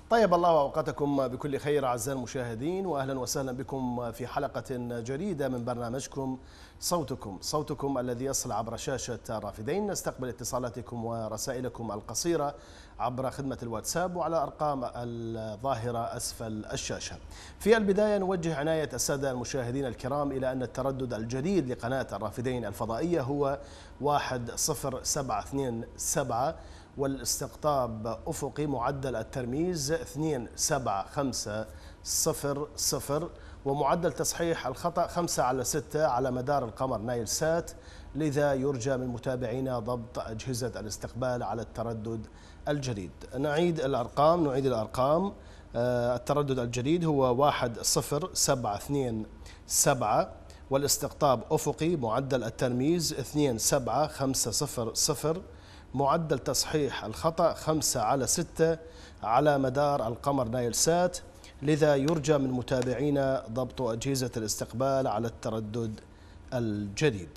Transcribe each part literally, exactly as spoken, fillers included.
طيب الله أوقاتكم بكل خير أعزائي المشاهدين، وأهلا وسهلا بكم في حلقة جديدة من برنامجكم صوتكم صوتكم الذي يصل عبر شاشة الرافدين. نستقبل اتصالاتكم ورسائلكم القصيرة عبر خدمة الواتساب وعلى أرقام الظاهرة أسفل الشاشة. في البداية نوجه عناية السادة المشاهدين الكرام إلى أن التردد الجديد لقناة الرافدين الفضائية هو واحد صفر سبعة اثنين سبعة، والاستقطاب أفقي معدل الترميز اثنين سبعة خمسة صفر صفر، ومعدل تصحيح الخطأ خمسة على ستة على مدار القمر نايل سات، لذا يرجى من متابعينا ضبط أجهزة الاستقبال على التردد الجديد. نعيد الأرقام نعيد الأرقام التردد الجديد هو واحد صفر سبعة اثنين سبعة، والاستقطاب أفقي معدل الترميز اثنين سبعة خمسة صفر صفر، معدل تصحيح الخطأ خمسة على ستة على مدار القمر نايل سات، لذا يرجى من متابعينا ضبط أجهزة الاستقبال على التردد الجديد.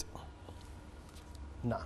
نعم.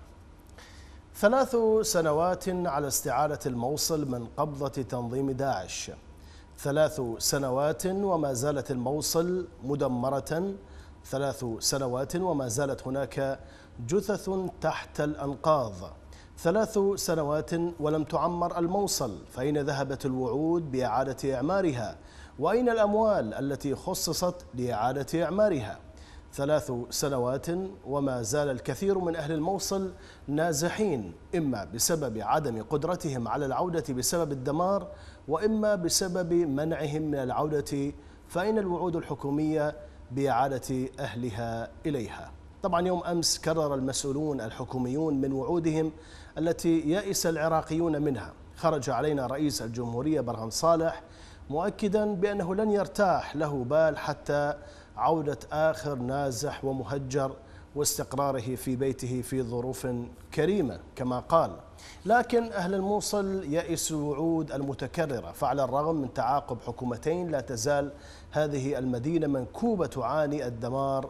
ثلاث سنوات على استعادة الموصل من قبضة تنظيم داعش. ثلاث سنوات وما زالت الموصل مدمرة، ثلاث سنوات وما زالت هناك جثث تحت الأنقاض، ثلاث سنوات ولم تعمر الموصل، فأين ذهبت الوعود بإعادة إعمارها؟ وأين الأموال التي خصصت لإعادة إعمارها؟ ثلاث سنوات وما زال الكثير من أهل الموصل نازحين، إما بسبب عدم قدرتهم على العودة بسبب الدمار، وإما بسبب منعهم من العودة، فأين الوعود الحكومية بإعادة أهلها إليها؟ طبعا يوم أمس كرر المسؤولون الحكوميون من وعودهم التي يئس العراقيون منها. خرج علينا رئيس الجمهورية برهان صالح مؤكدا بأنه لن يرتاح له بال حتى عودة آخر نازح ومهجر واستقراره في بيته في ظروف كريمة كما قال، لكن أهل الموصل يئسوا وعود المتكررة، فعلى الرغم من تعاقب حكومتين لا تزال هذه المدينة منكوبة تعاني الدمار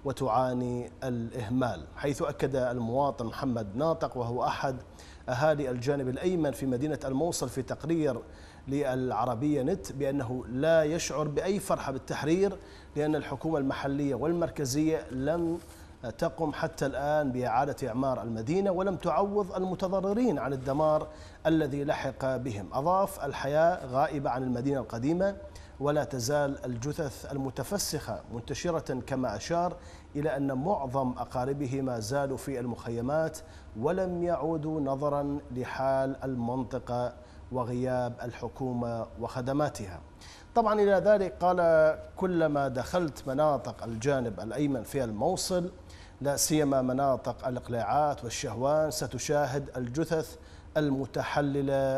وتعاني الإهمال، حيث أكد المواطن محمد ناطق وهو أحد أهالي الجانب الأيمن في مدينة الموصل في تقرير للعربية نت بأنه لا يشعر بأي فرحة بالتحرير، لأن الحكومة المحلية والمركزية لم تقم حتى الآن بإعادة إعمار المدينة ولم تعوض المتضررين عن الدمار الذي لحق بهم. أضاف: الحياة غائبة عن المدينة القديمة ولا تزال الجثث المتفسخة منتشرة، كما أشار إلى أن معظم أقاربه ما زالوا في المخيمات ولم يعودوا نظرا لحال المنطقة وغياب الحكومة وخدماتها. طبعا إلى ذلك قال: كلما دخلت مناطق الجانب الأيمن في الموصل، لا سيما مناطق الإقلاعات والشهوان، ستشاهد الجثث المتحللة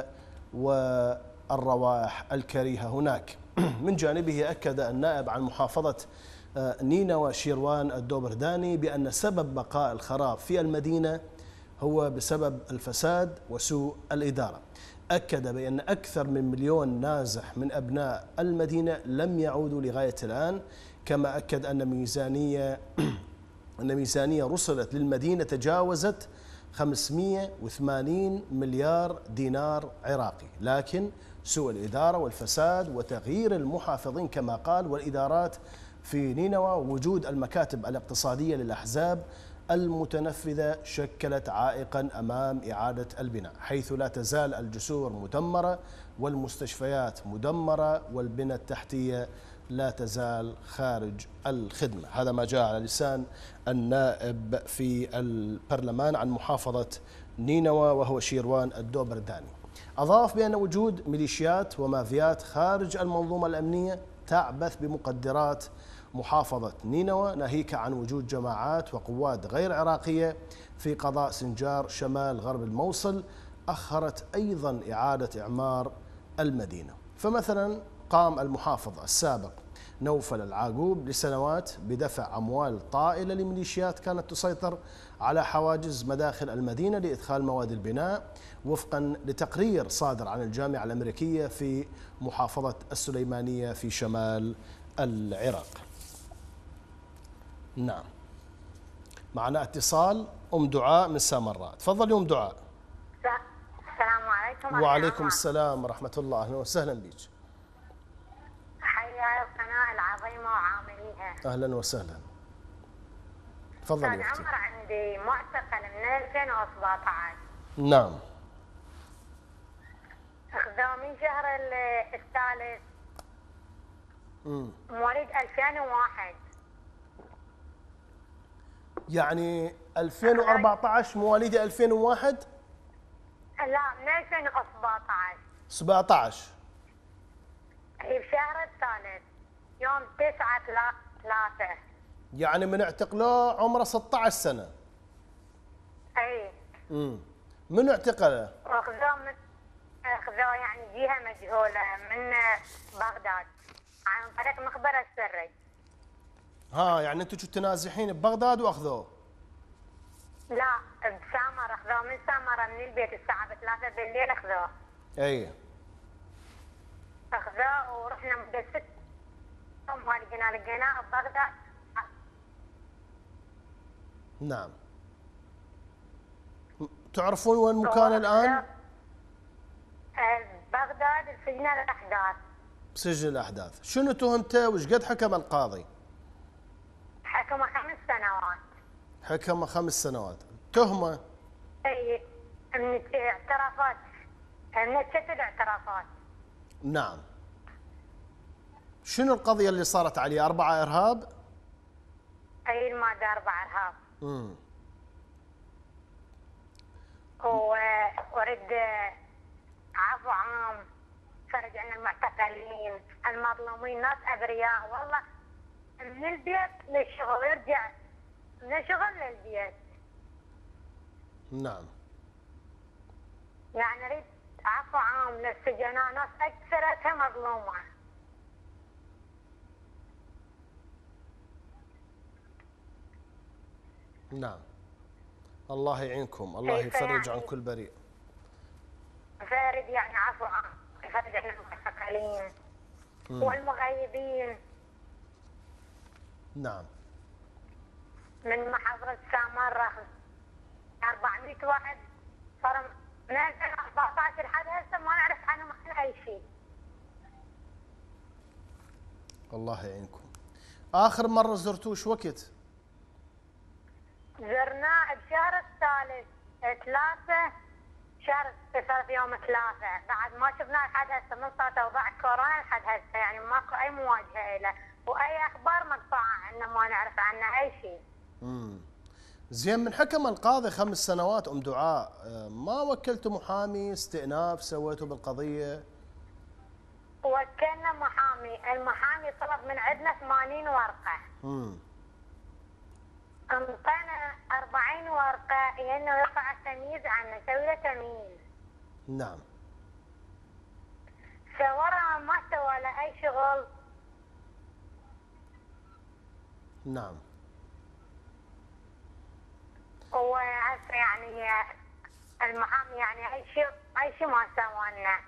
والروائح الكريهة هناك. من جانبه أكد النائب عن محافظة نينوى شيروان الدوبرداني بأن سبب بقاء الخراب في المدينة هو بسبب الفساد وسوء الإدارة. أكد بأن أكثر من مليون نازح من أبناء المدينة لم يعودوا لغاية الآن، كما أكد أن ميزانية أن ميزانية رسلت للمدينة تجاوزت خمسمئة وثمانين مليار دينار عراقي، لكن سوء الإدارة والفساد وتغيير المحافظين كما قال والإدارات في نينوى ووجود المكاتب الاقتصادية للأحزاب المتنفذة شكلت عائقا أمام إعادة البناء، حيث لا تزال الجسور مدمرة والمستشفيات مدمرة والبنى التحتية لا تزال خارج الخدمة. هذا ما جاء على لسان النائب في البرلمان عن محافظة نينوى وهو شيروان الدوبرداني. أضاف بأن وجود ميليشيات ومافيات خارج المنظومة الأمنية تعبث بمقدرات محافظة نينوى، ناهيك عن وجود جماعات وقوات غير عراقية في قضاء سنجار شمال غرب الموصل أخرت أيضا إعادة إعمار المدينة. فمثلا قام المحافظ السابق نوفل العاقوب لسنوات بدفع أموال طائلة لميليشيات كانت تسيطر على حواجز مداخل المدينة لإدخال مواد البناء، وفقا لتقرير صادر عن الجامعة الأمريكية في محافظة السليمانية في شمال العراق. نعم، معنا اتصال أم دعاء من سامراء. تفضل يا أم دعاء. السلام عليكم عليكم. وعليكم السلام ورحمة الله، أهلا وسهلا بك. حيا القناة العظيمة وعامليها. أهلا وسهلا. تفضلي أستاذ أختي. عمر، عندي معتقل من ألفين وسبعطعش. نعم. أخذوه من شهر ال- الثالث امم مواليد ألفين وواحد. يعني ألفين وأربعطعش مواليد ألفين وواحد؟ لا، من ألفين وسبعطعش. سبعطعش. هي بشهر الثالث يوم تسعة ثلاثة. يعني من اعتقلوه عمره ستة عشر سنة. أي. امم من اعتقله؟ وأخذوه من أخذوه يعني جهة مجهولة من بغداد عن طريق مخبر السري. ها يعني انتم كنتوا نازحين ببغداد واخذوه؟ لا، بسامر. أخذوه من سامرة من البيت الساعة ثلاثة بالليل. أخذوه اي. أخذوه ورحنا مدة ست يوم ما لقيناه لقيناه ببغداد. نعم. تعرفون وين مكانه الآن؟ بغداد سجن الأحداث. بسجن الأحداث. شنو تهمته وش قد حكم القاضي؟ حكمه خمس سنوات. حكم خمس سنوات. تهمة؟ اي، من اعترافات، من ست اعترافات. نعم. شنو القضية اللي صارت عليه؟ أربعة إرهاب؟ اي، المادة أربعة إرهاب. امم ورد عفو عام، فرج عن المعتقلين المظلومين، ناس أبرياء والله، من البيت للشغل، يرجع من الشغل للبيت. نعم. يعني نريد عفو عام للسجناء، ناس أكثرتها مظلومة. نعم. الله يعينكم، الله كيف يفرج يعني؟ عن كل بريء. فارد يعني عفو عام، يفرج عن المعتقلين والمغيبين. نعم. من محافظة سامرة أربعمئة واحد صار من ألفين وأربعطعش لحد هسه ما نعرف عنهم أي شيء. الله يعينكم. آخر مرة زرتوه وش وقت؟ زرناه بشهر الثالث ثلاثة، شهر ثلاثة يوم ثلاثة، بعد ما شفناه لحد هسه من صارت أوضاع كورونا لحد هسه، يعني ماكو أي مواجهة له وأي أخبار مقطوعة عنه ما نعرف عنه أي شيء. امم زين، من حكم القاضي خمس سنوات ام دعاء، ما وكلتوا محامي استئناف سويتوا بالقضيه؟ وكلنا محامي، المحامي طلب من عندنا ثمانين ورقه. امم انطينا أربعين ورقه لانه يقع التمييز عنه، سوي له تمييز. نعم. سورها ما سوى له اي شغل. نعم. وهسه يعني المحامي يعني اي شيء اي شيء ما سوى لنا.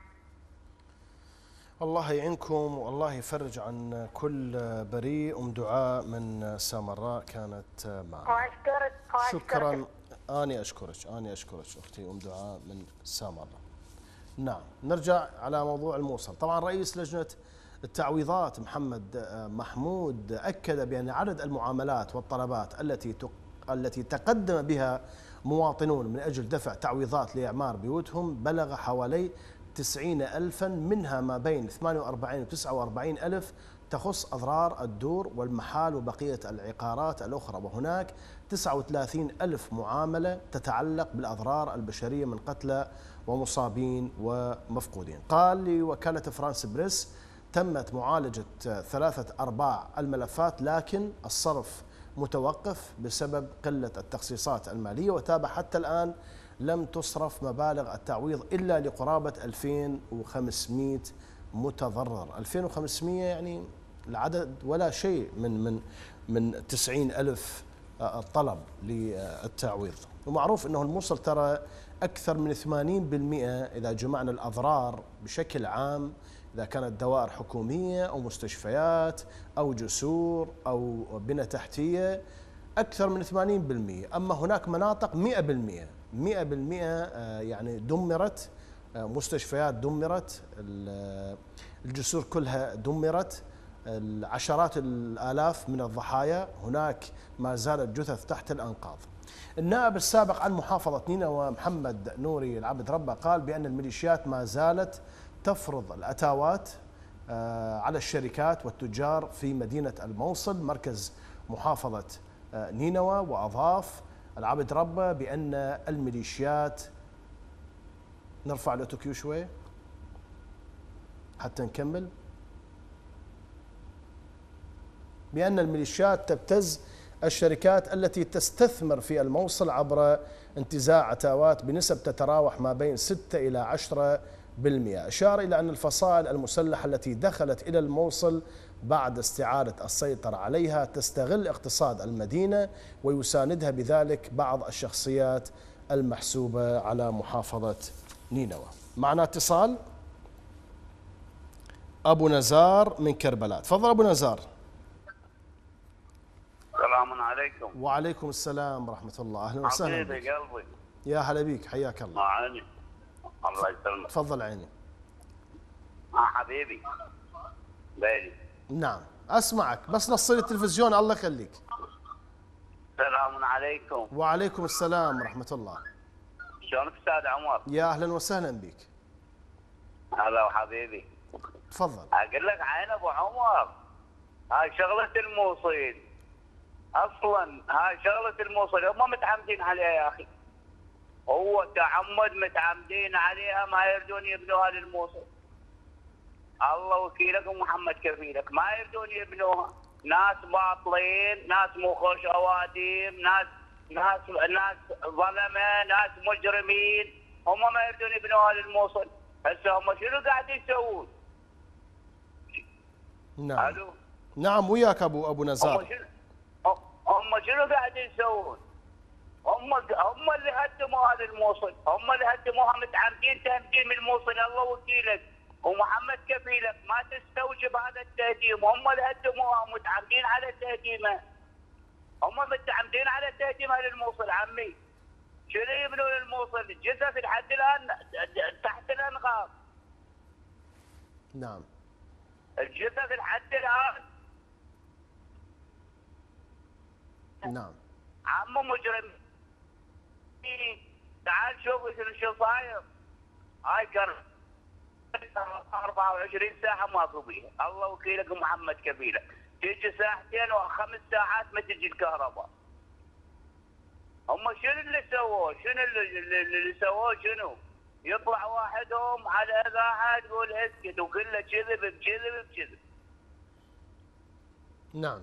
الله يعينكم والله يفرج عن كل بريء. ام دعاء من سامراء كانت معنا. واشكرك شكرا. اني اشكرك اني اشكرك اختي ام دعاء من سامراء. نعم. نرجع على موضوع الموصل. طبعا رئيس لجنه التعويضات محمد محمود اكد بان عدد المعاملات والطلبات التي التي تقدم بها مواطنون من أجل دفع تعويضات لإعمار بيوتهم بلغ حوالي تسعين ألفا، منها ما بين ثمانية وأربعين و تسعة وأربعين ألف تخص أضرار الدور والمحال وبقية العقارات الأخرى، وهناك تسعة وثلاثين ألف معاملة تتعلق بالأضرار البشرية من قتلى ومصابين ومفقودين. قال لوكالة فرانس بريس تمت معالجة ثلاثة أرباع الملفات، لكن الصرف متوقف بسبب قلة التخصيصات المالية، وتابع حتى الآن لم تصرف مبالغ التعويض إلا لقرابة ألفين وخمسمئة متضرر. ألفين وخمسمئة يعني العدد ولا شيء من من من تسعين ألف طلب للتعويض. ومعروف أنه الموصل ترى أكثر من ثمانين بالمئة إذا جمعنا الأضرار بشكل عام، إذا كانت دوائر حكومية أو مستشفيات أو جسور أو بنى تحتية، أكثر من ثمانين بالمئة. أما هناك مناطق مئة بالمئة مئة بالمئة يعني دمرت مستشفيات دمرت، الجسور كلها دمرت، عشرات الآلاف من الضحايا، هناك ما زالت جثث تحت الأنقاض. النائب السابق عن محافظة نينوى محمد نوري العبد ربه قال بأن الميليشيات ما زالت تفرض الأتاوات على الشركات والتجار في مدينة الموصل مركز محافظة نينوى، وأضاف العبد ربه بأن الميليشيات، نرفع الأوتوكيو شوي حتى نكمل، بأن الميليشيات تبتز الشركات التي تستثمر في الموصل عبر انتزاع عتاوات بنسب تتراوح ما بين ستة إلى عشرة بالمئة. أشار إلى أن الفصائل المسلحة التي دخلت إلى الموصل بعد استعادة السيطرة عليها تستغل اقتصاد المدينة ويساندها بذلك بعض الشخصيات المحسوبة على محافظة نينوى. معنا اتصال أبو نزار من كربلاء. تفضل أبو نزار. السلام عليكم. وعليكم السلام ورحمة الله. أهلا وسهلا بك. حبيبي قلبي. يا هلا بيك، حياك الله. عيني. الله يسلمك. تفضل عيني. اه حبيبي. بيلي. نعم أسمعك، بس نصي التلفزيون الله يخليك. السلام عليكم. وعليكم السلام ورحمة الله. شلونك أستاذ عمر؟ يا أهلا وسهلا بك. هلا وحبيبي. تفضل. أقول لك عين أبو عمر، هاي شغلة الموصل. أصلا هاي شغلة الموصل هم متعمدين عليها يا أخي. هو تعمد متعمدين عليها، ما يردون يبنوها للموصل. الله وكيلك ومحمد كفيلك، ما يردون يبنوها. ناس باطلين، ناس مو خوش أواديم، ناس ناس ناس ظلمه، ناس مجرمين، هم ما يردون يبنوها للموصل. هسه هم شنو قاعدين يسوون؟ نعم. الو. نعم وياك ابو ابو نزار. هم شنو هم شنو قاعدين يسوون؟ هم هم اللي هدموا هذا الموصل، هم اللي هدموها متعمدين تهديم الموصل. الله وكيلك ومحمد كفيلك، ما تستوجب هذا التهديم، هم اللي هدموها متعمدين على تهديمه. هم متعمدين على تهديمها للموصل عمي. شنو يبنون الموصل؟ الجثث لحد الان تحت الانقاض. نعم. الجثث لحد الان. نعم. عمو مجرم. تعال شوف شو صاير. هاي كر أربعة وعشرين ساعة ماكو بيها، الله وكيلك ومحمد كفيلك. تيجي ساعتين وخمس ساعات ما تجي الكهرباء. هم شنو اللي سووه؟ شنو اللي, اللي سووه شنو؟ يطلع واحدهم على اذاعه يقول اسكت وكله كذب بكذب بكذب. نعم.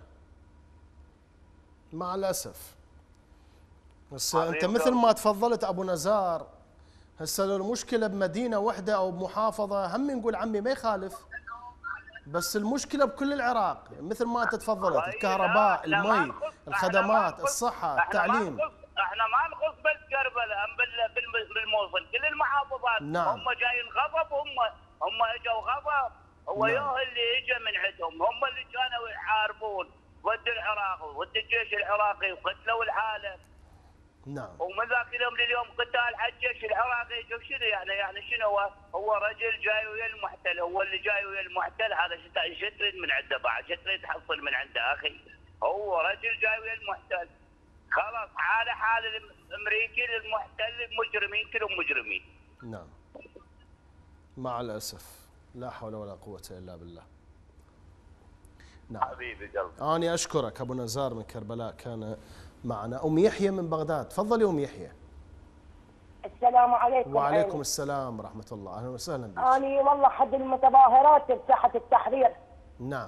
مع الاسف. هسه انت مثل ما تفضلت ابو نزار، هسه لو المشكله بمدينه واحده او بمحافظه هم نقول عمي ما يخالف، بس المشكله بكل العراق مثل ما انت تفضلت، الكهرباء، المي، الخدمات، الصحه، التعليم. احنا ما نخص بس كربلاء، بالموصل كل المحافظات. نعم. هم جايين غضب، هم هم اجوا غضب. هو نعم. يوه اللي اجى من عندهم، هم اللي كانوا يحاربون ضد العراق وضد الجيش العراقي وقتلوا العالم. نعم. ومن ذاك اليوم لليوم قتال على الجيش العراقي. شوف شنو يعني يعني شنو هو؟ هو رجل جاي ويا المحتل، هو اللي جاي ويا المحتل. هذا شو تريد من عنده بعد؟ شو تريد تحصل من عنده اخي؟ هو رجل جاي ويا المحتل. خلاص حاله حال الامريكي للمحتل، المجرمين كلهم مجرمين. نعم. مع الاسف لا حول ولا قوه الا بالله. نعم. حبيبي قلبي. اني اشكرك ابو نزار من كربلاء كان معنا. ام يحيى من بغداد. تفضلي ام يحيى. السلام عليكم. وعليكم عيني. السلام ورحمه الله. اهلا وسهلا بك. اني والله حد المتظاهرات بساحه التحرير. نعم.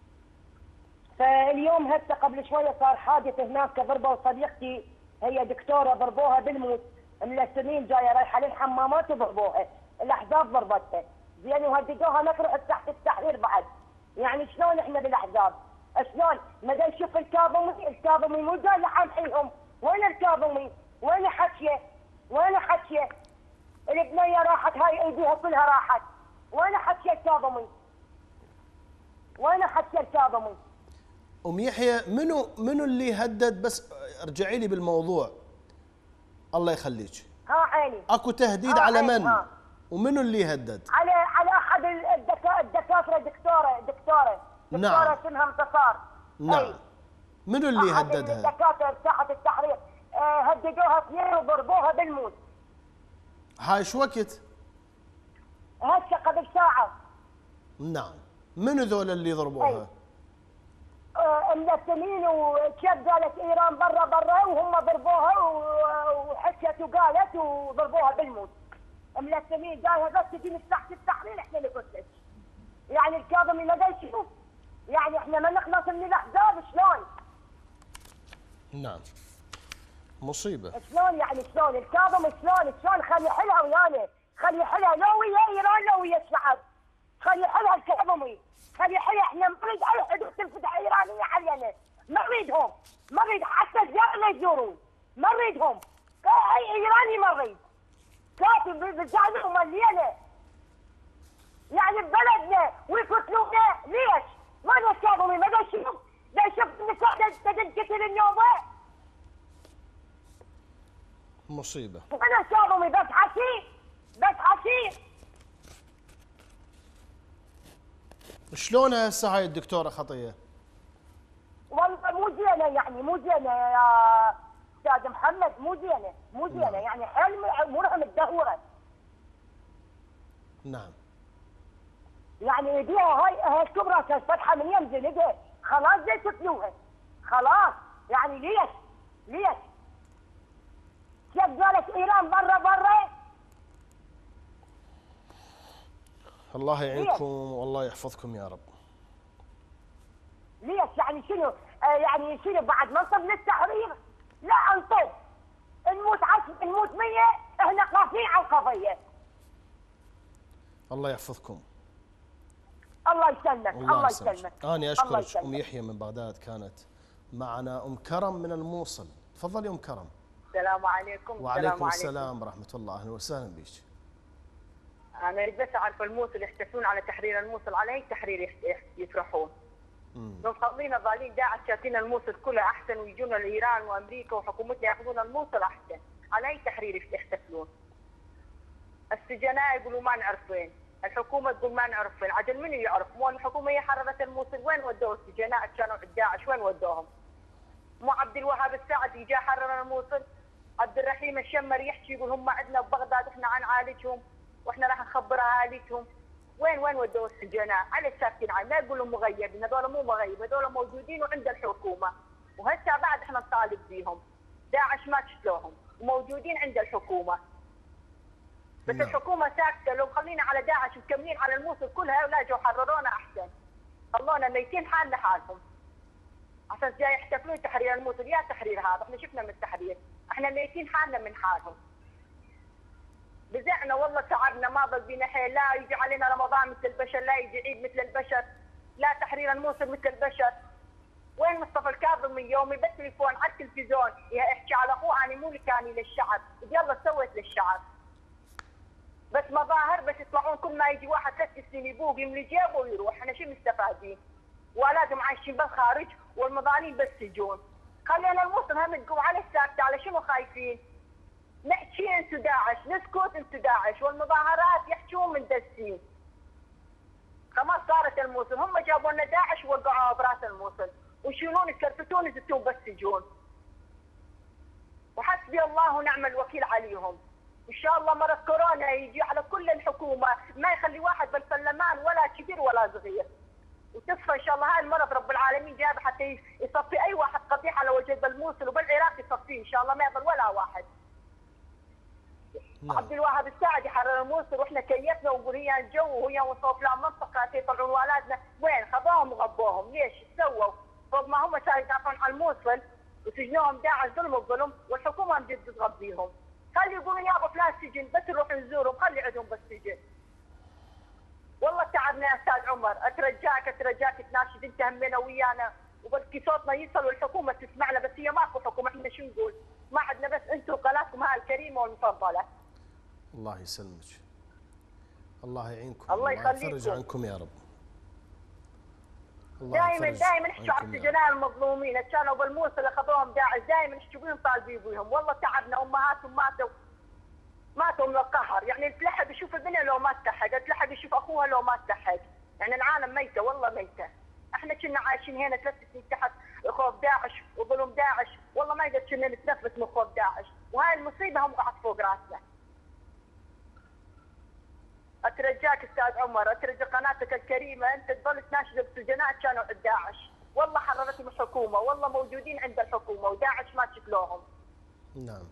فاليوم هسه قبل شويه صار حادث هناك، ضربوا صديقتي هي دكتوره ضربوها بالموت، ملسمين جايه رايحه للحمامات وضربوها، الاحزاب ضربتها، زين وهددوها نروح تحت التحرير بعد. يعني شلون احنا بالاحزاب؟ شلون؟ ما دا نشوف الكاظمي، الكاظمي مو جاي يحامحيهم، وين الكاظمي؟ وين حكيه؟ وين حكيه؟ البنيه راحت، هاي ايديها كلها راحت، وين حكيه الكاظمي؟ وين حكيه الكاظمي؟ ام يحيى منو منو اللي هدد؟ بس ارجعي لي بالموضوع الله يخليك. ها عيني. اكو تهديد على من؟ ها. ومنو اللي هدد؟ على على احد الدكا الدكاتره دكتوره دكتوره نعم. دكتوره اسمها انتصار. نعم. أي. منو اللي احد هددها؟ الدكاتره ساحه التحرير آه، هددوها اثنين وضربوها بالموت. هاي شو وقت؟ هسه قبل ساعه. نعم. منو ذول اللي ضربوها؟ أي. آه، ملثمين وشاب قالت ايران برا برا وهم ضربوها و- وحكت وقالت وضربوها بالموت. ملثمين قالها بس تجي من تحت التحرير احنا اللي قلت. يعني الكاظمي ما قال شنو؟ يعني احنا ما نخلص من الاحزاب شلون؟ نعم. مصيبة. شلون يعني شلون؟ الكاظم شلون شلون خلي يحلها ويانا، خلي يحلها لو ويا ايران لو ويا الشعب. خلي يحلها الكاظمي، خلي يحلها احنا ما نريد اي حدود تنفتح ايرانيه علينا، ما نريدهم، ما نريد حتى الزيارة لا يزورون، ما نريدهم، اي ايراني ما نريد. كافي بالزعزع مليانه. يعني ببلدنا ويقتلونا ليش؟ ما له الكاظمي ما له شنو؟ لا يشوف النساء تنقتل النوبه. مصيبة. انا الكاظمي بس حكي بس حكي. شلون هسه هاي الدكتورة خطية؟ والله مو زينه يعني مو زينه يا استاذ محمد، مو زينه مو زينه يعني حيل امورها متدهوره. نعم. يعني ايديها هاي هاي الكبرى كانت فتحه من يم زنقها، خلاص زي تقتلوها خلاص. يعني ليش؟ ليش؟ كيف قالت ايران برا برا؟ الله يعينكم والله يحفظكم يا رب. ليش؟ يعني شنو؟ آه يعني شنو بعد منصب للتحرير؟ لا انطب نموت عشر نموت مية احنا خافين على القضيه. الله يحفظكم. الله يسلمك الله يسلمك. أنا أشكرك أم يحيى من بغداد كانت معنا. أم كرم من الموصل، تفضلي أم كرم. السلام عليكم. وعليكم السلام ورحمة الله، أهلا وسهلا بك. أنا أريد بس أعرف الموصل يحتفلون على تحرير الموصل، على أي تحرير يفرحون؟ لو مخلينا ظالين داعش شاتين الموصل كله أحسن ويجونا لإيران وأمريكا وحكومتنا ياخذون الموصل أحسن، على أي تحرير يحتفلون؟ السجناء يقولوا ما نعرف وين، الحكومة تقول ما نعرف وين، عجل منو يعرف؟ مو الحكومة هي حررت الموصل، وين ودوه السجناء كانوا عند داعش وين ودوهم؟ مو عبد الوهاب السعد يجي حرر الموصل؟ عبد الرحيم الشمر يحكي يقول هم عندنا ببغداد احنا نعالجهم واحنا راح نخبر اهاليهم. وين وين ودوا السجناء؟ على ساكتين عين، لا يقولوا مغيبين، هذول مو مغيب، هذول موجودين وعند الحكومه، وهسه بعد احنا نطالب بيهم. داعش ما قتلوهم وموجودين عند الحكومه. بس نعم. الحكومه ساكته، لو خلينا على داعش مكملين على الموصل كلها ولا جو حررونا احسن. خلونا ميتين حالنا حالهم. عشان جاي يحتفلون تحرير الموصل، يا تحرير هذا احنا شفنا من التحرير، احنا ميتين حالنا من حالهم. بزعنا والله تعبنا ما ضل بينا حيل، لا يجي علينا رمضان مثل البشر، لا يجي عيد مثل البشر، لا تحرير الموصل مثل البشر. وين مصطفى الكاظمي يومي بالتليفون على التلفزيون يحكي على اخوه انا مو لكاني للشعب، يلا سويت للشعب. بس مظاهر بس يطلعون كل ما يجي واحد ثلاث سنين يبوق يملي جيبه ويروح، احنا شو مستفادين؟ واولادهم عايشين بالخارج والمظالم بالسجون. خلينا الموصل هم تقوم على الساكته، على شنو خايفين؟ نحكي انتو داعش، نسكت انتو داعش، والمظاهرات يحكون من دسين. خلاص صارت الموصل، هم جابوا لنا داعش ووقعوها براس الموصل، ويشيلون يكرفتون يزتون بالسجون. وحسبي الله ونعم الوكيل عليهم. ان شاء الله مرض كورونا يجي على كل الحكومه، ما يخلي واحد بالبرلمان ولا كبير ولا صغير. وتصفى ان شاء الله هاي المرض رب العالمين جاب حتى يصفي اي واحد قبيح على وجه بالموصل وبالعراق يصفيه ان شاء الله ما يضل ولا واحد. نعم. عبد الوهاب السعد يحرر الموصل واحنا كيفنا ونقول هي الجو وهي وصوف لها منطقه يطلعون ولادنا، وين خذوهم وغبوهم؟ ليش؟ ايش سووا؟ فوق ما هم صاروا يدافعون عن الموصل وسجنوهم داعش ظلم وظلم والحكومه مجد تغبيهم. خلي يقولون يابا فلان سجن بس نروح نزورهم، خلي عندهم بالسجن. والله تعبنا يا استاذ عمر، اترجاك اترجاك تناشد انت همنا ويانا وبلكي صوتنا يصل والحكومه تسمعنا، بس هي ماكو حكومه، احنا شو نقول؟ ما عندنا بس انتم قناتكم هاي الكريمه والمفضله. الله يسلمك. الله يعينكم. الله يخليكم. يفرج عنكم يا رب. دائما دائما نحكوا على السجناء المظلومين، كانوا بالموصل اخذوهم داعش، دائما نحكوا بهم طالبين بهم، والله تعبنا امهاتهم ماتوا ماتوا من القهر، يعني تلحق يشوف ابنه لو ما استحق، تلحق يشوف اخوها لو ما استحق، يعني العالم ميته والله ميته. احنا كنا عايشين هنا ثلاث سنين تحت خوف داعش وظلم داعش، والله ما قدرت كنا نتنفس من خوف داعش، وهاي المصيبه هم قاعد فوق راسنا. اترجاك استاذ عمر، اترجى قناتك الكريمه انت تظل تناشد السجناء كانوا عند داعش، والله حررتهم الحكومه، والله موجودين عند الحكومه وداعش ما شكلوهم. نعم.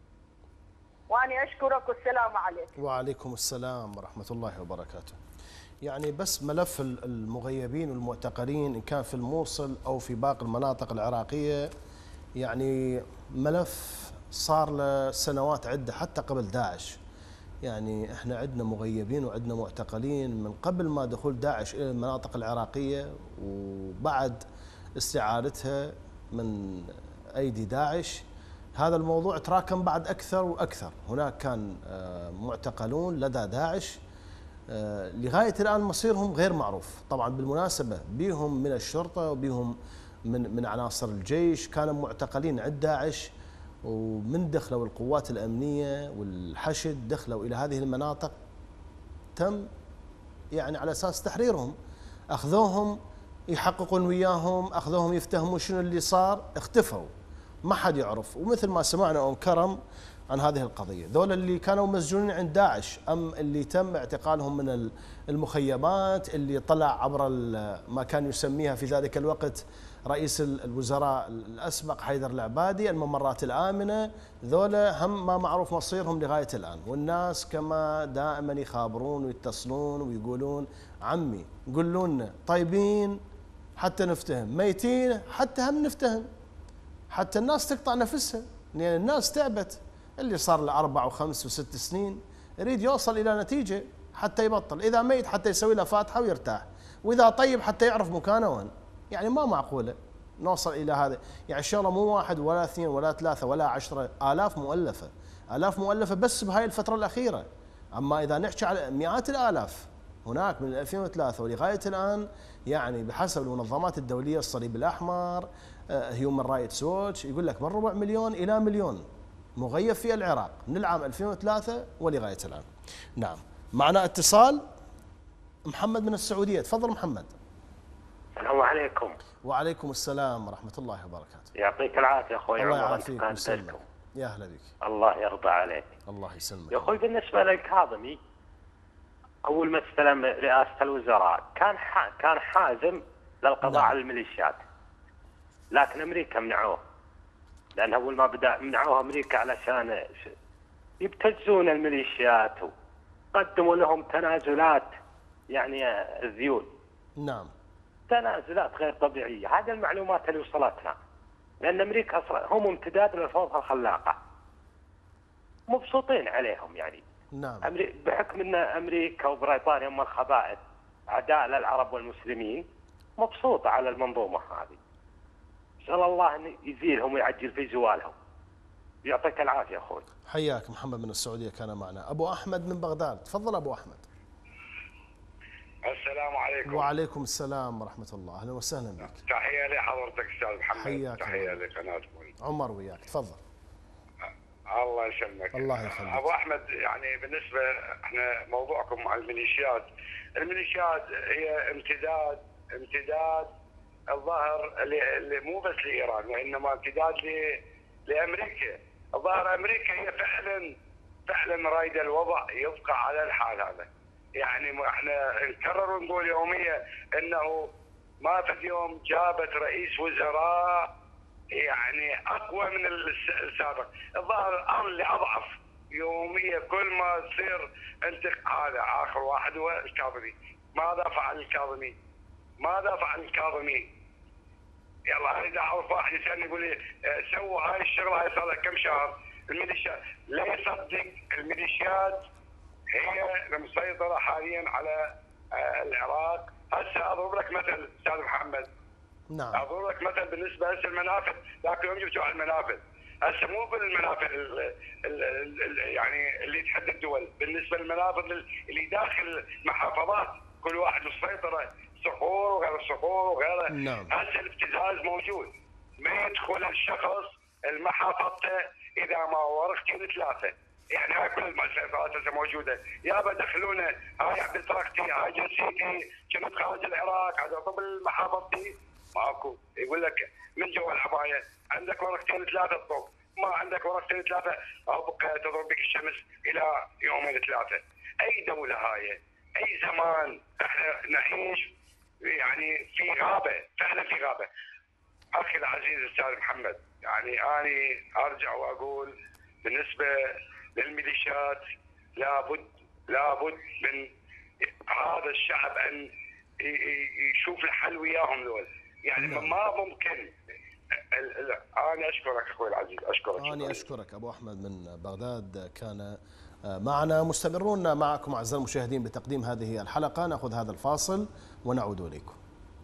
وأنا أشكرك والسلام عليكم. وعليكم السلام ورحمة الله وبركاته. يعني بس ملف المغيبين والمعتقلين إن كان في الموصل أو في باقي المناطق العراقية، يعني ملف صار له سنوات عدة حتى قبل داعش. يعني احنا عندنا مغيبين وعندنا معتقلين من قبل ما دخول داعش إلى المناطق العراقية، وبعد استعادتها من أيدي داعش هذا الموضوع تراكم بعد أكثر وأكثر. هناك كان معتقلون لدى داعش لغاية الآن مصيرهم غير معروف. طبعا بالمناسبة بيهم من الشرطة وبيهم من من عناصر الجيش كانوا معتقلين عند داعش، ومن دخلوا القوات الأمنية والحشد دخلوا إلى هذه المناطق تم يعني على أساس تحريرهم، أخذوهم يحققون وياهم، أخذوهم يفتهموا شنو اللي صار، اختفوا ما حد يعرف. ومثل ما سمعنا أم كرم عن هذه القضية، ذول اللي كانوا مسجونين عند داعش أم اللي تم اعتقالهم من المخيمات، اللي طلع عبر ما كان يسميها في ذلك الوقت رئيس الوزراء الأسبق حيدر العبادي الممرات الآمنة، ذولا هم ما معروف مصيرهم لغاية الآن. والناس كما دائما يخابرون ويتصلون ويقولون عمي قولوا لنا طيبين حتى نفتهم، ميتين حتى هم نفتهم، حتى الناس تقطع نفسها، لأن الناس تعبت. اللي صار له أربع وخمس وست سنين يريد يوصل إلى نتيجة حتى يبطل، إذا ميت حتى يسوي له فاتحة ويرتاح، وإذا طيب حتى يعرف مكانه وين. يعني ما معقولة نوصل إلى هذا. يعني الشغلة مو واحد ولا اثنين ولا ثلاثة ولا عشرة، آلاف مؤلفة، آلاف مؤلفة بس بهاي الفترة الأخيرة. أما إذا نحكي على مئات الآلاف هناك من ألفين وثلاثة ولغاية الآن، يعني بحسب المنظمات الدولية الصليب الأحمر، هيومن رايتس ووتش، يقول لك من ربع مليون إلى مليون مغيب في العراق من العام ألفين وثلاثة ولغاية الآن. نعم، معنا اتصال محمد من السعودية. تفضل محمد. السلام عليكم. وعليكم السلام ورحمة الله وبركاته. يعطيك العافية أخوي الله عمر. يعافيك ويسلمك. يا أهلا بك. الله يرضى عليك. الله يسلمك. يا أخوي بالنسبة للكاظمي، أول ما استلم رئاسة الوزراء كان كان حازم للقضاء على الميليشيات، لكن أمريكا منعوه، لأن أول ما بدأ منعوه أمريكا علشان يبتزون الميليشيات وقدموا لهم تنازلات، يعني الذيول. نعم. تنازلات غير طبيعية. هذه المعلومات اللي وصلتنا، لأن أمريكا هم امتداد للفوضى الخلاقة، مبسوطين عليهم يعني. نعم. بحكم أن أمريكا وبريطانيا هم الخبائث أعداء للعرب والمسلمين، مبسوطة على المنظومة هذه. نسأل الله أن يزيلهم ويعجل في زوالهم. يعطيك العافية أخوي. حياك. محمد من السعودية كان معنا. أبو أحمد من بغداد. تفضل أبو أحمد. السلام عليكم. وعليكم السلام ورحمة الله. أهلا وسهلا بك. تحية لحضرتك أستاذ محمد. حياك. تحية لقناتكم. عمر وياك. تفضل. الله يسلمك. الله يخليك. أبو أحمد، يعني بالنسبة احنا موضوعكم على الميليشيات، الميليشيات هي امتداد امتداد الظاهر اللي مو بس لإيران، وإنما امتداد لأمريكا. الظاهر أمريكا هي فعلا فعلا رايدة الوضع يبقى على الحال هذا. يعني احنا نكرر ونقول يوميا انه ما في يوم جابت رئيس وزراء يعني اقوى من السابق. الظاهر الامر اللي اضعف يوميا كل ما تصير انت. هذا اخر واحد هو الكاظمي. ماذا فعل الكاظمي؟ ماذا فعل الكاظمي؟ يلا اريد اعرف. واحد يسالني يقول لي سووا هاي الشغله، هاي صار لها كم شهر. الميليشيات لا يصدق، الميليشيات هي المسيطرة حاليا على العراق. هسه اضرب لك مثل استاذ محمد. نعم. اضرب لك مثل بالنسبه هسه المنافذ، ذاك يوم جبتوا على المنافذ. هسه مو بالمنافذ يعني اللي تحد الدول، بالنسبه للمنافذ اللي داخل المحافظات كل واحد السيطره، صخور وغير الصخور وغيره. نعم. هسه الابتزاز موجود، ما يدخل الشخص المحافظته اذا ما ورقتين ثلاثه. يعني هاي كل المؤسسات هسه موجوده، يابا دخلونا هاي بطاقتي، هاي جنسيتي، كنت خارج العراق، هذا طب محافظتي ماكو، يقول لك من جوا العبايه عندك ورقتين ثلاثه تطوف، ما عندك ورقتين ثلاثه او بقى تضرب بك الشمس الى يومين ثلاثه. اي دوله هاي؟ اي زمان احنا نعيش يعني في غابه، فعلا في غابه. اخي العزيز استاذ محمد، يعني اني ارجع واقول بالنسبه للميليشيات لابد لابد من هذا الشعب ان يشوف الحل وياهم ذول، يعني نعم. ما ممكن. انا اشكرك اخوي العزيز، اشكرك. انا اشكرك ابو احمد من بغداد كان معنا. مستمرون معكم اعزائي المشاهدين بتقديم هذه الحلقه، ناخذ هذا الفاصل ونعود اليكم.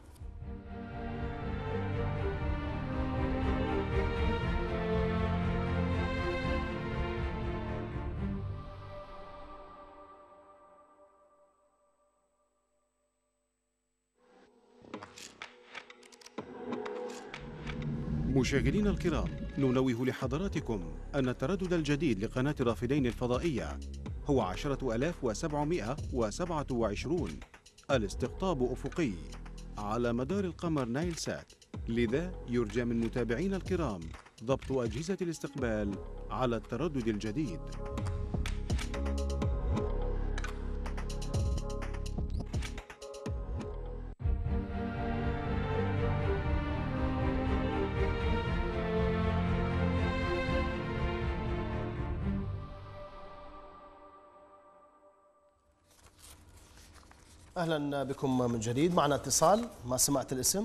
مشاهدينا الكرام، ننوه لحضراتكم أن التردد الجديد لقناة الرافدين الفضائية هو عشرة آلاف وسبعمائة وسبعة وعشرين، الاستقطاب أفقي على مدار القمر نايل سات، لذا يرجى من متابعينا الكرام ضبط أجهزة الاستقبال على التردد الجديد. أهلا بكم من جديد. معنا اتصال، ما سمعت الاسم.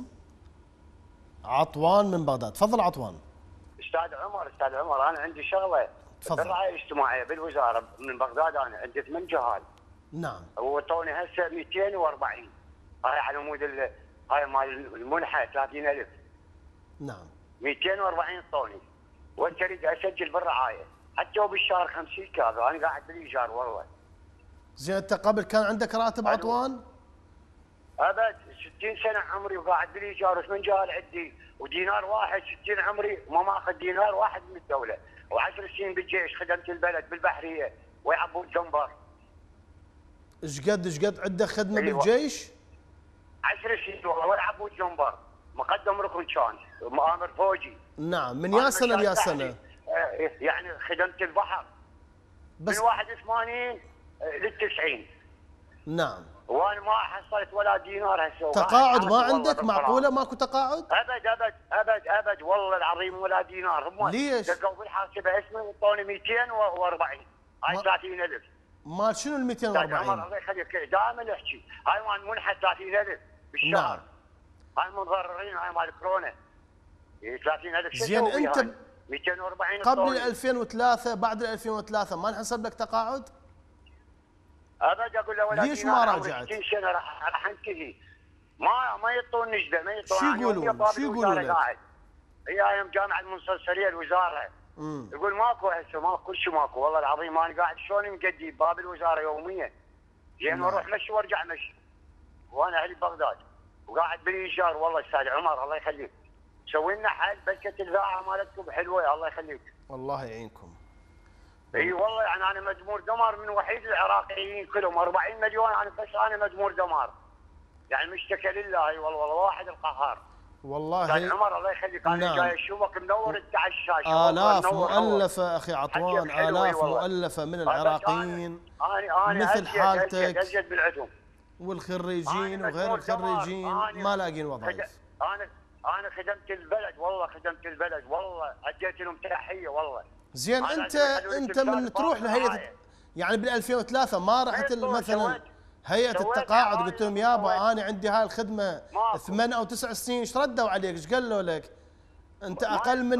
عطوان من بغداد، تفضل عطوان. استاذ عمر، استاذ عمر انا عندي شغله بالرعايه الاجتماعيه بالوزاره من بغداد، انا عندي ثمان جهال. نعم. وطوني هسه مئتين وأربعين، هاي على مود هاي مال المنحه ثلاثين ألف. نعم. مئتين وأربعين طوني، وانت اريد اسجل بالرعايه حتى وبالشهر خمسين كافي، انا قاعد بالايجار والله. زين انت قبل كان عندك راتب عطوان؟ ابد، ستين سنه عمري وقاعد بالايجار، وثمان جهال عندي ودينار واحد، ستين عمري وما ماخذ دينار واحد من الدوله، وعشر سنين بالجيش خدمت البلد بالبحريه ويعبون جنبر. ايش قد ايش قد عندك خدمه أيوة. بالجيش؟ عشر سنين والله ويعبون جنبر، مقدم ركن كان، مآمر فوجي. نعم. من يا سنه ليا سنه؟ يعني خدمت البحر بس من واحد وثمانين للتسعين. نعم. وانا ما حصلت ولا دينار هسه. تقاعد ما عندك؟ معقوله ماكو تقاعد؟ ابد ابد ابد ابد والله العظيم ولا دينار. هم ليش؟ دقوا بالحاسبه اسمي وطوني مئتين وأربعين، هاي ثلاثين ألف. مال شنو ال مئتين وأربعين؟ الله يخليك دائما نحكي هاي مال منحه ثلاثين ألف بالشهر. نعم. هاي متضررين، هاي مال كورونا ثلاثين ألف. زين انت مئتين وأربعين قبل ألفين وثلاثة بعد ألفين وثلاثة ما انحسب لك تقاعد؟ ابد اقول له ولا ليش ما راجعت؟ ستين سنه راح راح انتهي، ما ما يعطون نجده، ما يعطون. شو يقولون؟ شو يقولون لك؟ هي ايام جامعه المنصريه الوزاره امم يقول ماكو هسه، ماكو كل شيء ماكو، والله العظيم انا قاعد شلون مقدي باب الوزاره يوميا، زين اروح مشي وارجع مشي، وانا اهلي بغداد وقاعد بالايجار. والله استاذ عمر الله يخليك سوي لنا حل، بلكه الذاعه مالتكم حلوه الله يخليك. الله يعينكم. اي والله يعني انا مدمور دمار من وحيد العراقيين كلهم أربعين مليون، انا بس انا مدمور دمار، يعني مشتكى لله. اي والله واحد القهار. والله استاذ عمر الله يخليك انا نعم. جاي اشوفك منور انت على الشاشه. آلاف مؤلفة اخي عطوان، آلاف مؤلفة من العراقيين أنا أنا مثل حالتك أزيد بالعدوم والخريجين وغير الخريجين ما لاقين وظائف. انا انا خدمت البلد والله، خدمت البلد والله، اديت لهم تحيه والله. زين انت انت من تروح لهيئه يعني بال ألفين وثلاثة ما رحت مثلا هيئه التقاعد قلت لهم يابا انا عندي هاي الخدمه ثمان او تسع سنين، ايش ردوا عليك؟ ايش قالوا لك؟ انت اقل من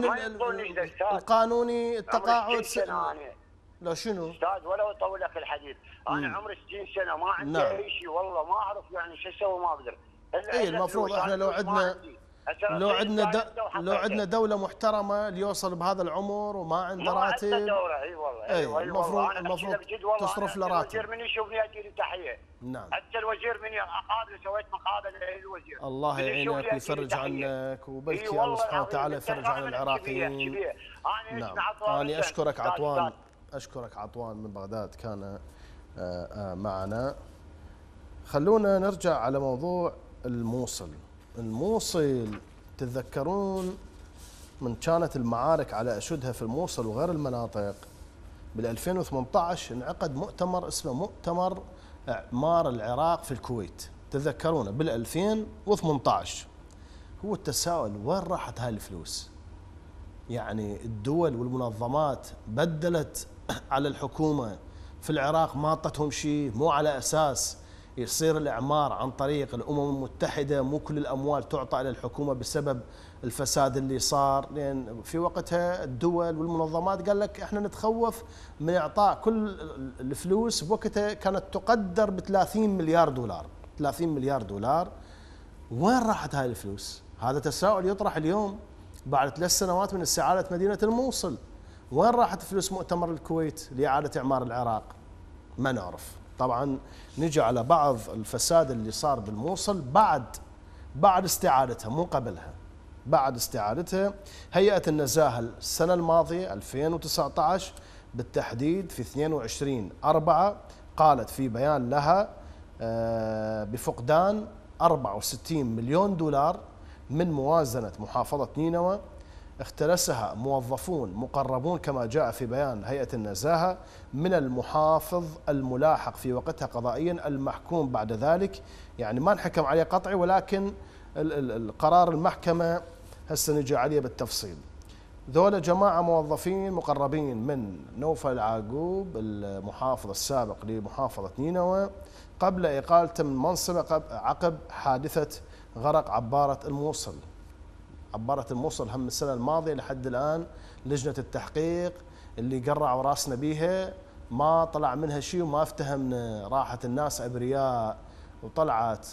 القانوني التقاعد لو شنو؟ استاذ ولو اطول لك الحديث، انا عمري ستين سنه ما عندي نعم. اي شيء والله، ما اعرف يعني شو اسوي، ما اقدر. اي المفروض احنا لو عندنا لو عندنا لو عندنا دولة محترمة اللي يوصل بهذا العمر وما عنده راتب. ما دولة اي والله. اي المفروض المفروض تصرف له راتب. الوزير من يشوفني اديله تحية. نعم. حتى الوزير من اقابله سويت مقابلة للوزير. الله يعينك ويفرج عنك وبلكي الله سبحانه وتعالى يفرج عن العراقيين. نعم. أنا أشكرك عطوان أشكرك عطوان من بغداد كان معنا. خلونا نرجع على موضوع الموصل. الموصل تتذكرون من كانت المعارك على أشدها في الموصل وغير المناطق، بال ألفين وثمانية عشر انعقد مؤتمر اسمه مؤتمر إعمار العراق في الكويت، تتذكرونه بال ألفين وثمانية عشر. هو التساؤل وين راحت هاي الفلوس؟ يعني الدول والمنظمات بدلت على الحكومة في العراق، ما اعطتهم شيء، مو على أساس يصير الإعمار عن طريق الأمم المتحدة، مو كل الأموال تعطى إلى الحكومة بسبب الفساد اللي صار، لأن في وقتها الدول والمنظمات قال لك احنا نتخوف من إعطاء كل الفلوس. بوقتها كانت تقدر ب ثلاثين مليار دولار، ثلاثين مليار دولار. وين راحت هاي الفلوس؟ هذا تساؤل يطرح اليوم بعد ثلاث سنوات من استعادة مدينة الموصل. وين راحت فلوس مؤتمر الكويت لإعادة إعمار العراق؟ ما نعرف. طبعا نجي على بعض الفساد اللي صار بالموصل بعد بعد استعادتها، مو قبلها، بعد استعادتها. هيئة النزاهة السنة الماضية ألفين وتسعة عشر بالتحديد في اثنين وعشرين أربعة قالت في بيان لها بفقدان أربعة وستين مليون دولار من موازنة محافظة نينوى اختلسها موظفون مقربون كما جاء في بيان هيئة النزاهة من المحافظ الملاحق في وقتها قضائيا المحكوم بعد ذلك، يعني ما انحكم عليه قطعي ولكن القرار المحكمة هسه نجي عليه بالتفصيل. ذولا جماعة موظفين مقربين من نوفل العاقوب المحافظ السابق لمحافظة نينوى قبل إقالته من منصبه عقب حادثة غرق عبارة الموصل. عبارة الموصل هم السنة الماضية لحد الآن لجنة التحقيق اللي قرعوا راسنا بيها ما طلع منها شيء وما افتهمنا. راحت الناس أبرياء وطلعت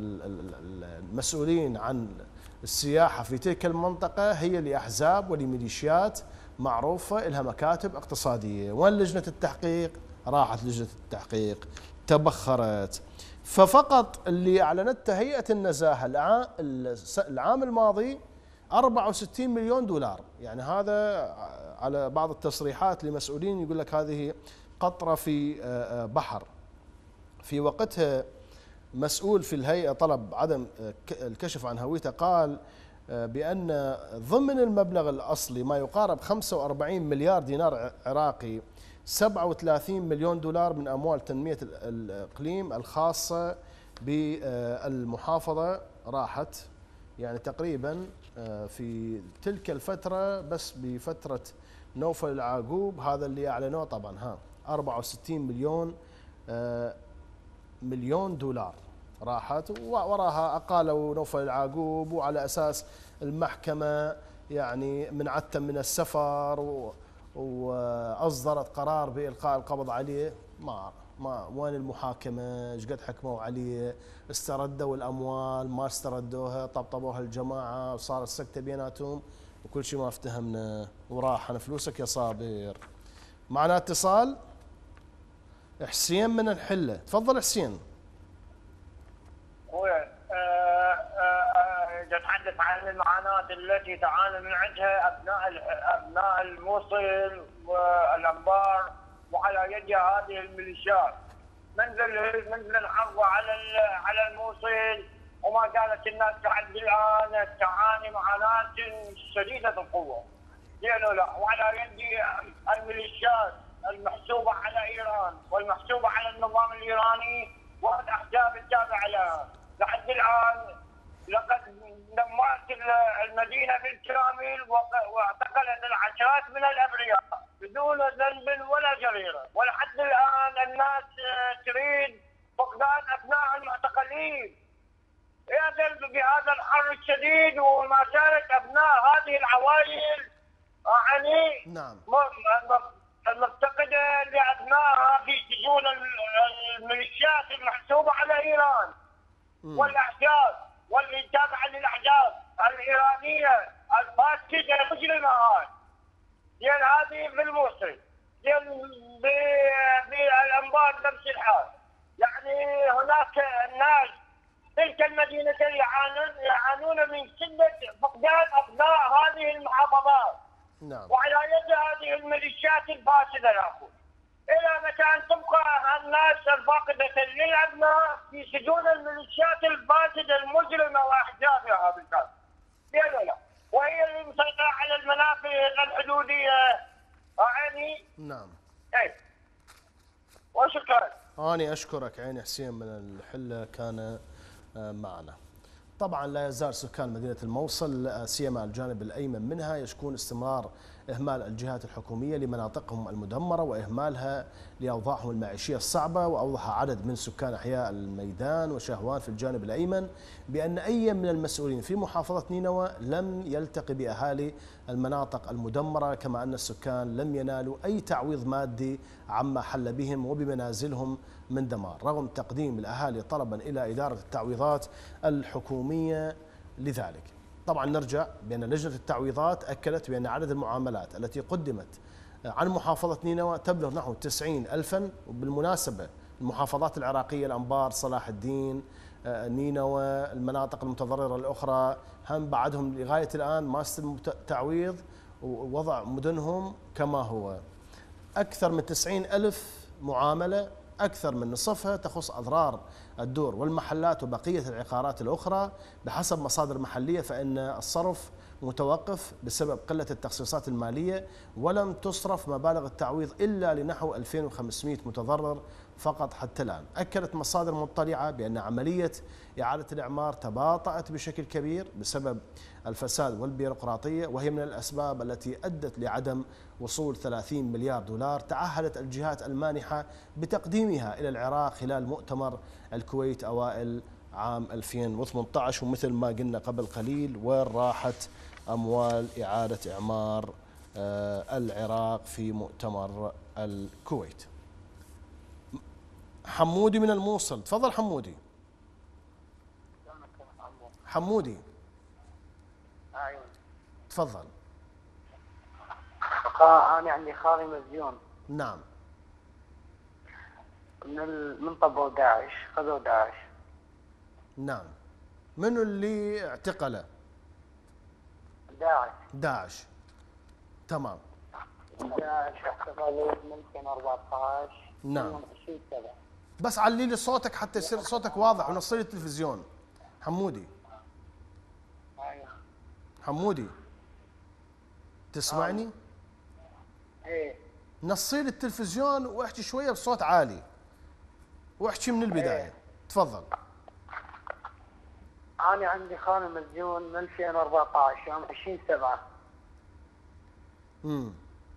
المسؤولين عن السياحة في تلك المنطقة هي لأحزاب ولميليشيات معروفة لها مكاتب اقتصادية. وين لجنة التحقيق؟ راحت لجنة التحقيق تبخرت. ففقط اللي أعلنته هيئة النزاهة العام الماضي أربعة وستين مليون دولار، يعني هذا على بعض التصريحات لمسؤولين يقول لك هذه قطرة في بحر. في وقتها مسؤول في الهيئة طلب عدم الكشف عن هويته، قال بأن ضمن المبلغ الأصلي ما يقارب خمسة وأربعين مليار دينار عراقي سبعة وثلاثين مليون دولار من أموال تنمية الإقليم الخاصة بالمحافظة راحت، يعني تقريبا في تلك الفترة بس بفترة نوفل العاقوب هذا اللي أعلنوه طبعا ها أربعة وستين مليون مليون دولار راحت. وراها أقالوا نوفل العاقوب وعلى أساس المحكمة يعني منعته من السفر وأصدرت قرار بإلقاء القبض عليه. ما ما وين المحاكمة؟ ايش قد حكموا عليه؟ استردوا الأموال ما استردوها؟ طبطبوها الجماعة وصارت سكتة بيناتهم وكل شيء ما افتهمنا وراح عن فلوسك يا صابر. معنا اتصال حسين من الحلة، تفضل حسين. اخويا تتحدث عن المعاناة التي تعاني من عندها ابناء ابناء الموصل والانبار وعلى يد هذه الميليشيات منذ منذ الحرب على على الموصل، وما زالت الناس لحد الان تعاني معاناة شديدة القوة. لانه لا وعلى يد الميليشيات المحسوبة على ايران والمحسوبة على النظام الايراني والاحزاب التابعة لها. لحد الان لقد دمرت المدينه بالكامل واعتقلت العشرات من الابرياء بدون ذنب ولا جريره، ولحد الان الناس تريد فقدان ابناء المعتقلين. يا ذنب بهذا الحر الشديد وما زالت ابناء هذه العوائل يعني نعم المفتقده لابنائها في سجون الميليشيات المحسوبه على ايران والاحزاب واللي تابعه للاحزاب الايرانيه الفاسده المجرمه هاي. زين هذه في الموصل، زين بالانبار نفس الحال. يعني هناك الناس تلك المدينتين يعانون يعانون من شده فقدان ابناء هذه المحافظات. نعم. وعلى يد هذه الميليشيات الفاسده يا اخوي. الى متى ان تبقى الناس الفاقده للابناء في سجون الميليشيات الفاسده المجرمه واحزابها بالكامل؟ ليه لا؟ وهي اللي مسيطره على المنافذ الحدوديه. عيني. نعم. اي. وشكرا. أنا أشكرك عيني حسين من الحلة كان معنا. طبعا لا يزال سكان مدينة الموصل لا سيما الجانب الأيمن منها يشكون استمرار إهمال الجهات الحكومية لمناطقهم المدمرة وإهمالها لأوضاعهم المعيشية الصعبة. وأوضح عدد من سكان أحياء الميدان وشهوان في الجانب الأيمن بأن أي من المسؤولين في محافظة نينوى لم يلتقي بأهالي المناطق المدمرة، كما أن السكان لم ينالوا أي تعويض مادي عما حل بهم وبمنازلهم من دمار، رغم تقديم الأهالي طلبا إلى إدارة التعويضات الحكومية لذلك. طبعا نرجع بأن لجنة التعويضات أكدت بأن عدد المعاملات التي قدمت عن محافظة نينوى تبلغ نحو تسعين ألفا. وبالمناسبة المحافظات العراقية الأنبار، صلاح الدين، نينوى، المناطق المتضررة الأخرى هم بعدهم لغاية الآن ما استلموا تعويض ووضع مدنهم كما هو. أكثر من تسعين ألف معاملة، أكثر من نصفها تخص أضرار الدور والمحلات وبقية العقارات الأخرى. بحسب مصادر محلية فإن الصرف متوقف بسبب قلة التخصيصات المالية، ولم تصرف مبالغ التعويض إلا لنحو ألفين وخمسمئة متضرر فقط حتى الآن. أكدت مصادر مطلعة بأن عملية إعادة الإعمار تباطأت بشكل كبير بسبب الفساد والبيروقراطية، وهي من الأسباب التي أدت لعدم وصول ثلاثين مليار دولار تعهدت الجهات المانحة بتقديمها إلى العراق خلال مؤتمر الكويت أوائل عام ألفين وثمانية عشر. ومثل ما قلنا قبل قليل، وين راحت أموال إعادة إعمار العراق في مؤتمر الكويت؟ حمودي من الموصل، تفضل حمودي. حمودي تفضل. أنا عندي خالي مسجون. نعم. من من طبوا داعش، خذوا داعش. نعم. منو اللي اعتقله؟ داعش. داعش. تمام. داعش اعتقلوا من ألفين وأربعة عشر. نعم. بس علي لي صوتك حتى يصير صوتك واضح ونصلي التلفزيون. حمودي. ايوه. حمودي تسمعني؟ ايه. نصي لي التلفزيون واحكي شويه بصوت عالي واحكي من البدايه. ايه. تفضل. أنا عندي خانة مسجون من ألفين وأربعة عشر يوم عشرين سبعة. امم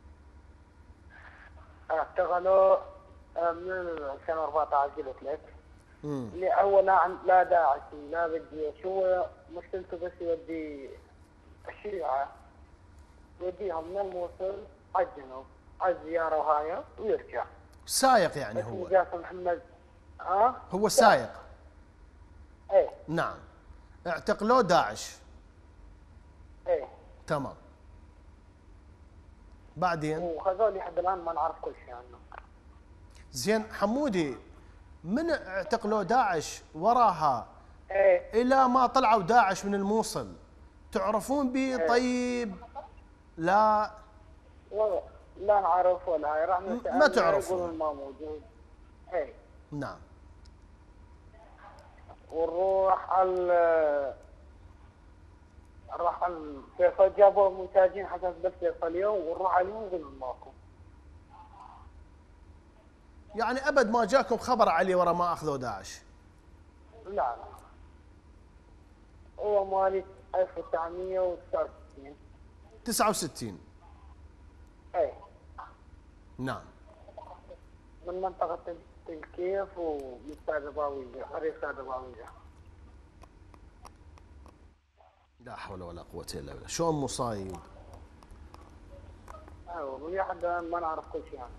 اعتقلوا من ألفين وأربعة عشر قلت لك. امم اللي أول لا لا داعسي لا بالجيش، هو مشكلته بس يودي الشيعة يوديهم من الموصل على الجنوب على الزيارة وهاي ويرجع. سايق يعني هو؟ جاسم محمد. ها؟ أه؟ هو سايق. ايه. نعم. اعتقلوه داعش. ايه. تمام. بعدين وخذوه لحد الان ما نعرف كل شيء عنه. زين حمودي، من اعتقلوا داعش وراها ايه الى ما طلعوا داعش من الموصل تعرفون به؟ ايه. طيب لا والله لا نعرف ولا هاي، راح نسأل ما تعرفون. ما موجود. ايه. نعم. ونروح على نروح على فيصل، جابوا منتاجين حسب بس فيصل اليوم، ونروح عليهم نقول ماكو. يعني ابد ما جاكم خبر علي ورا ما اخذوا داعش؟ لا لا. هو مواليد ألف وتسعمئة وتسعة وستين. تسعة وستين. اي. نعم. من منطقة الكيف ومن سادة باوية، قرية سادة باوية. لا حول ولا قوة الا بالله، شلون مصايب؟ ايوه، ولحد الان ما نعرف كل شيء عنه.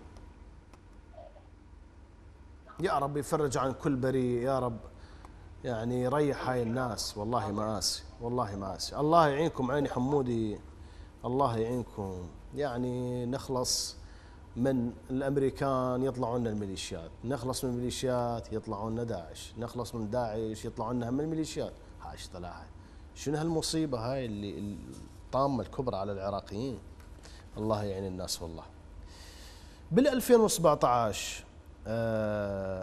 يا رب يفرج عن كل بريء يا رب، يعني ريح هاي الناس. والله ما آسي، والله ما آسي. الله يعينكم عيني حمودي، الله يعينكم. يعني نخلص من الامريكان يطلعوا لنا الميليشيات، نخلص من الميليشيات يطلعوا لنا داعش، نخلص من داعش يطلعوا لنا هم الميليشيات. هاي ايش طلع؟ هاي شنو هالمصيبه هاي اللي الطامه الكبرى على العراقيين؟ الله يعين الناس والله. بال ألفين وسبعة عشر آه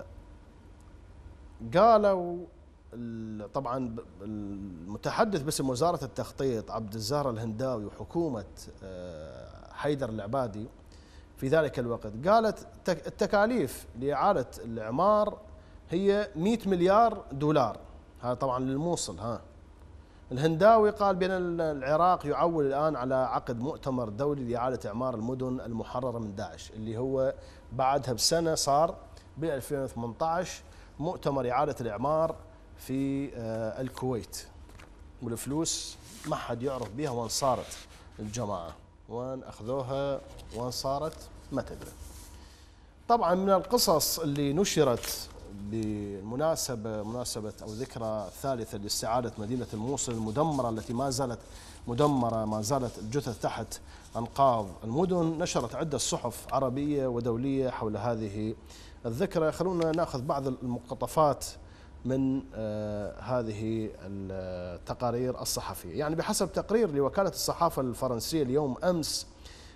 قالوا طبعا المتحدث باسم وزارة التخطيط عبد الزهر الهنداوي وحكومة آه حيدر العبادي في ذلك الوقت، قالت التكاليف لإعادة الإعمار هي مئة مليار دولار، هذا طبعا للموصل. ها الهنداوي قال بأن العراق يعول الآن على عقد مؤتمر دولي لإعادة إعمار المدن المحررة من داعش، اللي هو بعدها بسنة صار ب ألفين وثمانية عشر مؤتمر إعادة الإعمار في الكويت، والفلوس ما حد يعرف بها وين صارت الجماعة، وين أخذوها وين صارت ما تدري. طبعا من القصص اللي نشرت بالمناسبة مناسبة أو ذكرى ثالثة لاستعادة مدينة الموصل المدمرة التي ما زالت مدمرة، ما زالت الجثث تحت أنقاض المدن، نشرت عدة صحف عربية ودولية حول هذه الذكرى. خلونا ناخذ بعض المقتطفات من آه هذه التقارير الصحفية. يعني بحسب تقرير لوكالة الصحافة الفرنسية اليوم أمس،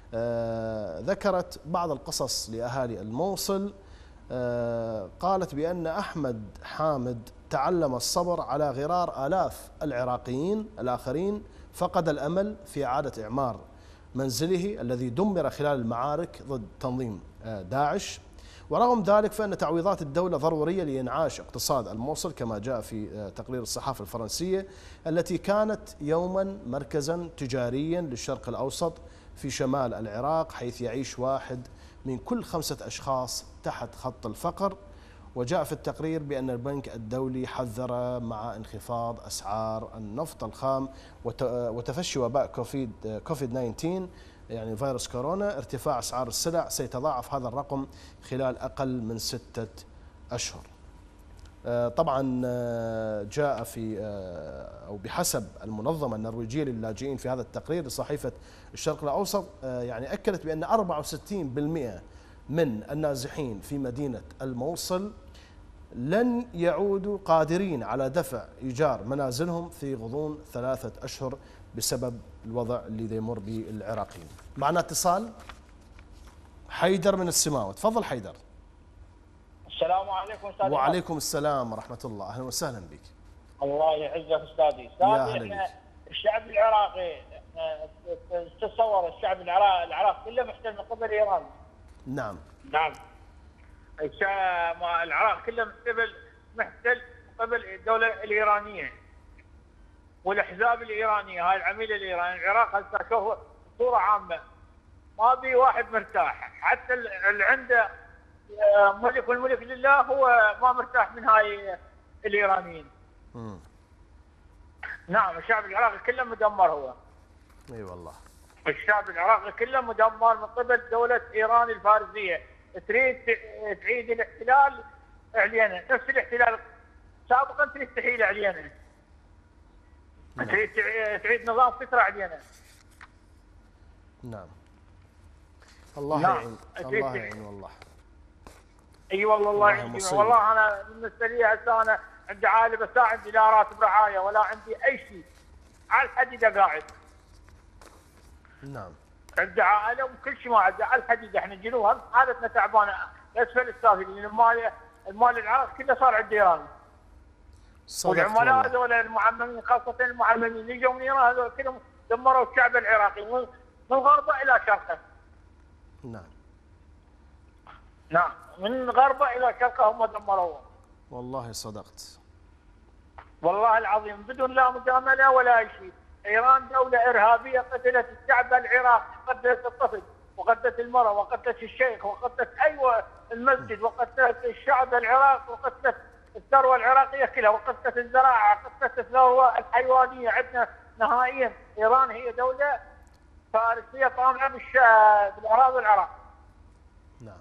آه ذكرت بعض القصص لأهالي الموصل. آه قالت بأن أحمد حامد تعلم الصبر على غرار آلاف العراقيين الآخرين فقد الأمل في إعادة إعمار منزله الذي دمر خلال المعارك ضد تنظيم آه داعش. ورغم ذلك فإن تعويضات الدولة ضرورية لإنعاش اقتصاد الموصل كما جاء في تقرير الصحافة الفرنسية، التي كانت يوما مركزا تجاريا للشرق الأوسط في شمال العراق، حيث يعيش واحد من كل خمسة أشخاص تحت خط الفقر. وجاء في التقرير بأن البنك الدولي حذر مع انخفاض أسعار النفط الخام وتفشي وباء كوفيد كوفيد تسعة عشر يعني فيروس كورونا، ارتفاع أسعار السلع سيتضاعف هذا الرقم خلال أقل من ستة أشهر. طبعا جاء في أو بحسب المنظمة النرويجية للاجئين في هذا التقرير لصحيفة الشرق الأوسط، يعني أكدت بأن أربعة وستين بالمئة من النازحين في مدينة الموصل لن يعودوا قادرين على دفع إيجار منازلهم في غضون ثلاثة أشهر بسبب الوضع اللي يمر به العراقيين. معنا اتصال حيدر من السماوة، تفضل حيدر. السلام عليكم استاذ. وعليكم السلام ورحمة الله، أهلا وسهلا بك. الله يعزك استاذي. استاذي الشعب العراقي تتصور الشعب العراقي العراق كله محتل من قبل إيران. نعم. نعم. العراق كله محتل محتل من قبل الدولة الإيرانية والاحزاب الايرانيه، هاي العميله الايرانيه. العراق هسه شوف صوره عامه ما بي واحد مرتاح، حتى اللي عنده ملك والملك لله هو ما مرتاح من هاي الايرانيين. امم نعم الشعب العراقي كله مدمر هو. اي أيوة والله. الشعب العراقي كله مدمر من قبل دوله ايران الفارسيه، تريد تعيد الاحتلال علينا نفس الاحتلال سابقا تريد تحيل علينا. تريد تعيد نظام فترة علينا. نعم. الله نعم. يعين، الله يعين والله. اي والله الله يعين. والله انا بالنسبه لي هسه انا عندي عائله بس لا عندي لا راتب رعايه ولا عندي اي شيء، على الحديده قاعد. نعم. عندي عائله وكل شيء ما عندي على الحديده، احنا جنوب حالتنا تعبانه اسفل السافلين، المال المال العراق كله صار عند ايران. والعملاء هذول المعممين خاصة المعممين اللي جو من ايران هذول كلهم دمروا الشعب العراقي من غربه الى شرقه. نعم. نعم من غربه الى شرقه هم دمروه. والله صدقت. والله العظيم بدون لا مجامله ولا اي شيء. ايران دولة ارهابية قتلت الشعب العراقي، قتلت الطفل وقتلت المرأة وقتلت الشيخ وقتلت ايوه المسجد وقتلت الشعب العراقي وقتلت الثروة العراقية كلها وقتلت الزراعة وقتلت الثروة الحيوانية عندنا نهائيا. إيران هي دولة فارسية طامعة بالأراضي العراق. نعم.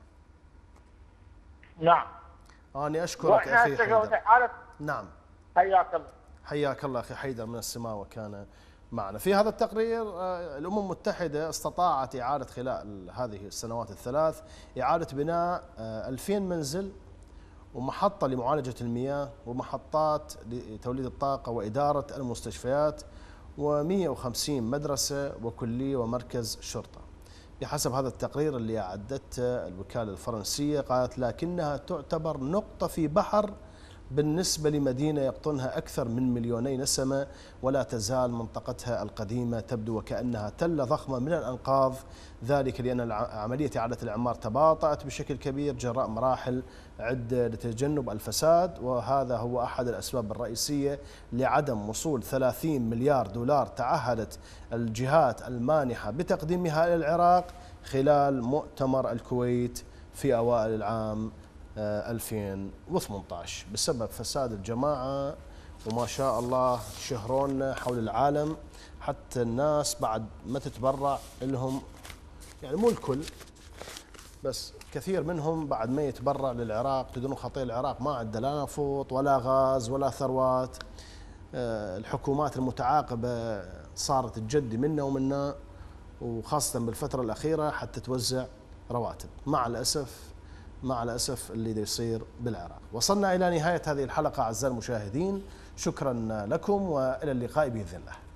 نعم. أنا أشكرك أخي حيدر. نعم. حياك الله. حياك الله أخي حيدر من السماوة كان معنا. في هذا التقرير الأمم المتحدة استطاعت إعادة خلال هذه السنوات الثلاث إعادة بناء ألفين منزل ومحطة لمعالجة المياه ومحطات لتوليد الطاقة وإدارة المستشفيات ومئة وخمسين مدرسة وكلية ومركز شرطة. بحسب هذا التقرير اللي أعدته الوكالة الفرنسية، قالت لكنها تعتبر نقطة في بحر بالنسبة لمدينة يقطنها أكثر من مليوني نسمة، ولا تزال منطقتها القديمة تبدو وكأنها تلة ضخمة من الأنقاض، ذلك لأن عملية إعادة الإعمار تباطأت بشكل كبير جراء مراحل عدة لتجنب الفساد، وهذا هو أحد الأسباب الرئيسية لعدم وصول ثلاثين مليار دولار تعهدت الجهات المانحة بتقديمها إلى العراق خلال مؤتمر الكويت في أوائل العام ألفين وثمانية عشر بسبب فساد الجماعة. وما شاء الله شهرون حول العالم، حتى الناس بعد ما تتبرع لهم، يعني مو الكل بس كثير منهم بعد ما يتبرع للعراق، تدرون خطير العراق ما عنده لا نفط ولا غاز ولا ثروات، الحكومات المتعاقبة صارت تجدي منا ومنا، وخاصة بالفترة الأخيرة حتى توزع رواتب. مع الأسف مع الأسف اللي دا يصير بالعراق. وصلنا إلى نهاية هذه الحلقة أعزائي المشاهدين، شكرا لكم وإلى اللقاء بإذن الله.